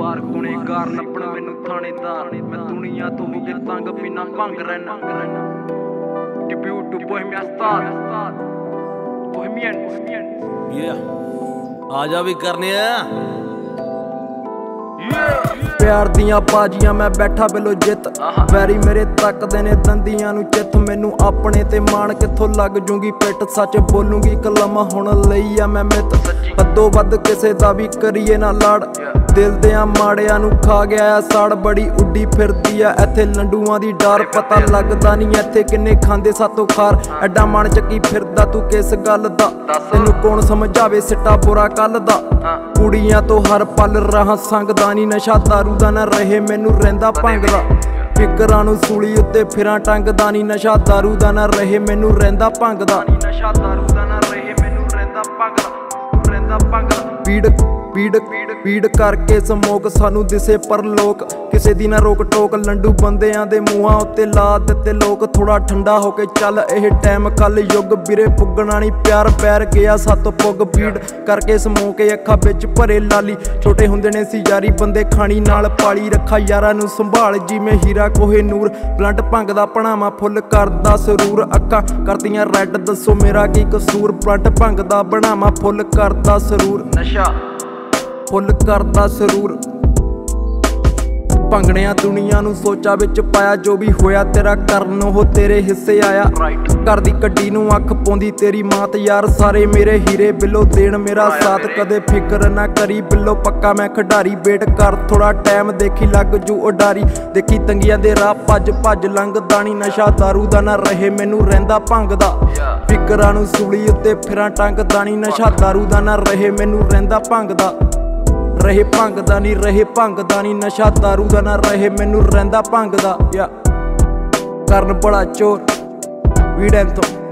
ਵਾਰ ਗੁਨੇਗਾਰ ਲੱਭਣ ਮੈਨੂੰ ਥਾਣੇਦਾਰ ਮੈਂ ਦੁਨੀਆ ਤੋਂ ਹੋ ਕੇ ਤੰਗ ਪੀਨਾ ਭੰਗ ਰਹਿਣਾ debut to Bohemia star bohemian ਆ ਜਾ ਵੀ ਕਰਨੇ ਆ ਪਿਆਰ ਦੀਆਂ ਬਾਜੀਆਂ ਮੈਂ ਬੈਠਾ ਬਿਲੋ ਜਿੱਤ ਵੈਰੀ ਮੇਰੇ ਤੱਕਦੇ ਨੇ ਦੰਦੀਆਂ ਨੂੰ ਚਿੱਤ ਮੈਨੂੰ ਆਪਣੇ ਤੇ ਮਾਣ ਕਿੱਥੋਂ ਲੱਗ ਜੂਗੀ ਪਿੱਟ ਸੱਚ ਬੋਲੂਗੀ ਕਲਮ ਹੁਣ ਲਈ ਆ ਮੈਂ ਮਿੱਤ ਹੱਦੋਂ ਵੱਧ ਕਿਸੇ ਦਾ ਵੀ ਕਰੀਏ ਨਾ ਲੜ ਦਿਲ ਦਿਆਂ ਮਾੜਿਆਂ ਨੂੰ ਖਾ ਗਿਆ ਸੜ ਬੜੀ ਉੱਡੀ ਫਿਰਦੀ ਆ ਇੱਥੇ ਲੰਡੂਆਂ ਦੀ ਡਰ ਪਤਾ ਲੱਗਦਾ ਨਹੀਂ ਇੱਥੇ ਕਿੰਨੇ ਖਾਂਦੇ ਸਾਤੋਂ ਖਾਰ ਐਡਾ ਮਨ ਚੱਕੀ ਫਿਰਦਾ ਤੂੰ ਕਿਸ ਗੱਲ ਦਾ ਤੈਨੂੰ ਕੌਣ ਸਮਝਾਵੇ ਸਿੱਟਾ ਬੁਰਾ ਕੱਲ ਦਾ ਕੁੜੀਆਂ ਤੋਂ ਹਰ ਪਲ ਰਹਾ ਸੰਗਦਾ ਨੀ ਨਸ਼ਾ ਦਾਰੂ ਦਾ ਨਾ ਰਹੇ ਮੈਨੂੰ ਰਹਿੰਦਾ ਭੰਗਦਾ ਫਿਕਰਾਂ ਨੂੰ ਸੂਲੀ ਉੱਤੇ ਫਿਰਾਂ ਟੰਗਦਾ ਨੀ ਨਸ਼ਾ ਦਾਰੂ ਦਾ ਨਾ ਰਹੇ ਮੈਨੂੰ ਰਹਿੰਦਾ ਭੰਗਦਾ ਨਸ਼ਾ ਦਾਰੂ ਦਾ ਨਾ ਰਹੇ ਮੈਨੂੰ ਰਹਿੰਦਾ ਭੰਗਦਾ ਪੀੜ ਕਰਕੇ ਸਮੋਕ ਸਾਨੂੰ ਦਿਸੇ ਪਰ ਲੋਕ ਕਿਸੇ ਦੀ ਨਾ ਰੋਕ ਟੋਕ ਲੰਡੂ ਬੰਦਿਆਂ ਦੇ ਮੂੰਹਾਂ ਉੱਤੇ ਲਾ ਦਿੱਤੇ ਲੋਕ ਥੋੜਾ ਠੰਡਾ ਹੋ ਕੇ ਚੱਲ ਇਹ ਟਾਈਮ ਕੱਲ ਯੁੱਗ ਵੀਰੇ ਪੁੱਗਣਾ ਨਹੀਂ ਪਿਆਰ ਪੈਰ ਗਿਆ ਸੱਤ ਪੁੱਗ ਪੀੜ ਕਰਕੇ ਸਮੋਕੇ ਅੱਖਾਂ ਵਿੱਚ ਭਰੇ ਲਾਲੀ ਛੋਟੇ ਹੁੰਦੇ ਨੇ ਸੀ ਯਾਰੀ ਬੰਦੇ ਖਾਣੀ ਨਾਲ ਪਾਲੀ ਰੱਖਾ ਯਾਰਾਂ ਨੂੰ ਸੰਭਾਲ ਜਿਵੇਂ ਹੀਰਾ ਕੋਹੇ ਨੂਰ ਬਲੰਟ ਭੰਗ ਦਾ ਪਣਾਵਾ ਫੁੱਲ ਕਰਦਾ ਸਰੂਰ ਅੱਖਾਂ ਕਰਦੀਆਂ ਰੈੱਡ ਦੱਸੋ ਮੇਰਾ ਕੀ ਕਸੂਰ ਬਲੰਟ ਭੰਗ ਦਾ ਬਣਾਵਾ ਫੁੱਲ ਕਰਦਾ ਸਰੂਰ ਨਸ਼ਾ ਫੁੱਲ ਕਰਦਾ ਸਰੂਰ ਭੰਗਣਿਆ ਦੁਨੀਆ ਨੂੰ ਸੋਚਾਂ ਵਿੱਚ ਪਾਇਆ ਜੋ ਵੀ ਹੋਇਆ ਤੇਰਾ ਕਰਨ ਉਹ ਤੇਰੇ ਹਿੱਸੇ ਆਇਆ ਘਰ ਦੀ ਗੱਡੀ ਨੂੰ ਅੱਖ ਪਾਉਂਦੀ ਤੇਰੀ ਮਾਂ ਤੇ ਯਾਰ ਸਾਰੇ ਮੇਰੇ ਹੀਰੇ ਬਿੱਲੋ ਦੇਣ ਮੇਰਾ ਸਾਥ ਕਦੇ ਫਿਕਰ ਨਾ ਕਰੀ ਬਿੱਲੋ ਪੱਕਾ ਮੈਂ ਖਿਡਾਰੀ ਵੇਟ ਕਰ ਥੋੜਾ ਟਾਈਮ ਦੇਖੀ ਲੱਗ ਜੂ ਉਡਾਰੀ ਦੇਖੀ ਤੰਗੀਆਂ ਦੇ ਰਾਹ ਭੱਜ ਲੰਘਦਾ ਨੀ ਨਸ਼ਾ ਦਾਰੂ ਦਾ ਨਾ ਰਹੇ ਮੈਨੂੰ ਰਹਿੰਦਾ ਭੰਗਦਾ ਫਿਕਰਾਂ ਨੂੰ ਸੂਲੀ ਉੱਤੇ ਫਿਰਾਂ ਟੰਗਦਾ ਨੀ ਨਸ਼ਾ ਦਾਰੂ ਦਾ ਨਾ ਰਹੇ ਮੈਨੂੰ ਰਹਿੰਦਾ ਭੰਗਦਾ ਰਹੇ ਭੰਗਦਾ ਨੀ ਨਸ਼ਾ ਦਾਰੂ ਦਾ ਨਾ ਰਹੇ ਮੈਨੂੰ ਰਹਿੰਦਾ ਭੰਗਦਾ ਕਰਨ ਬੜਾ ਚੋਰ ਵੀੜੈਂ ਤੋਂ